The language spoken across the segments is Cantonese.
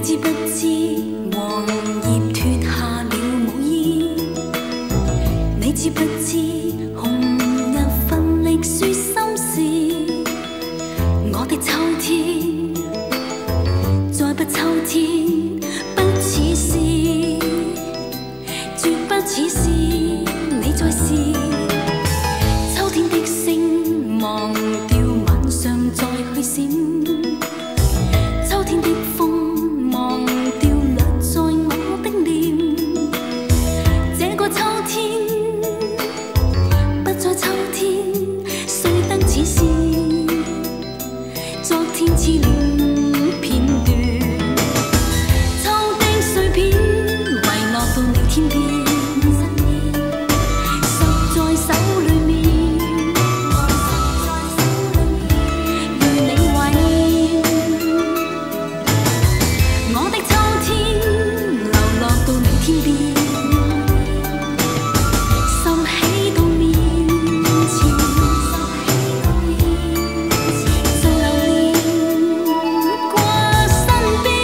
知不知黃葉脱下了舞衣？你知不知紅日奮力說心事？我的秋天，再不秋天，不似是，絕不似是你在試。秋天的星忘掉晚上再去閃。秋天的風忘掉掠在我的臉，這個秋天不再秋天，碎得似是昨天痴戀片段。秋的碎片遺落到你天邊，拾在手裏面，如你懷念。我的秋天流落到你天邊，拾起到面前，就留戀過身邊。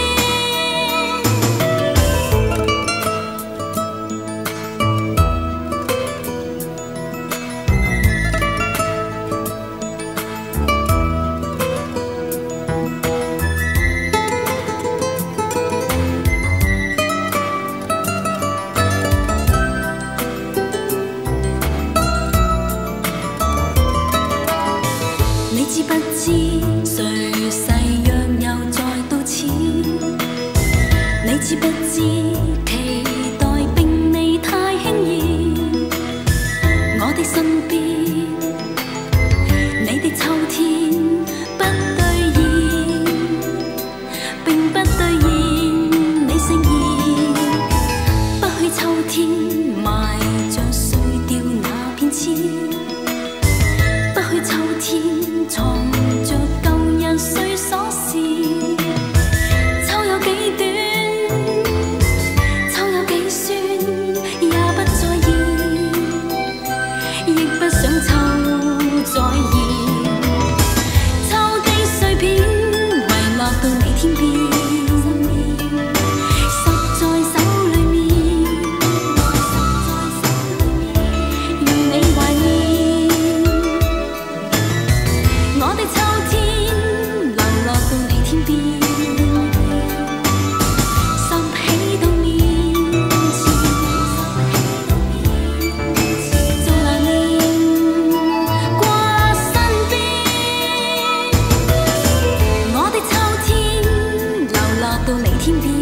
你知不知誰誓約又再到此？你知不知期待並未太輕易？我的身邊，你的秋天不兌現，並不兌現你誠意。不許秋天埋着碎掉那片刺，不許秋天藏着舊日碎瑣事。秋有幾短，秋有幾酸，也不在意，亦不想秋再現。秋的碎片遺落到你天邊，拾在手裏面，如你懷念。我的秋天流落到你天邊，拾起到面前，就留戀過身邊。我的秋天流落到你天邊。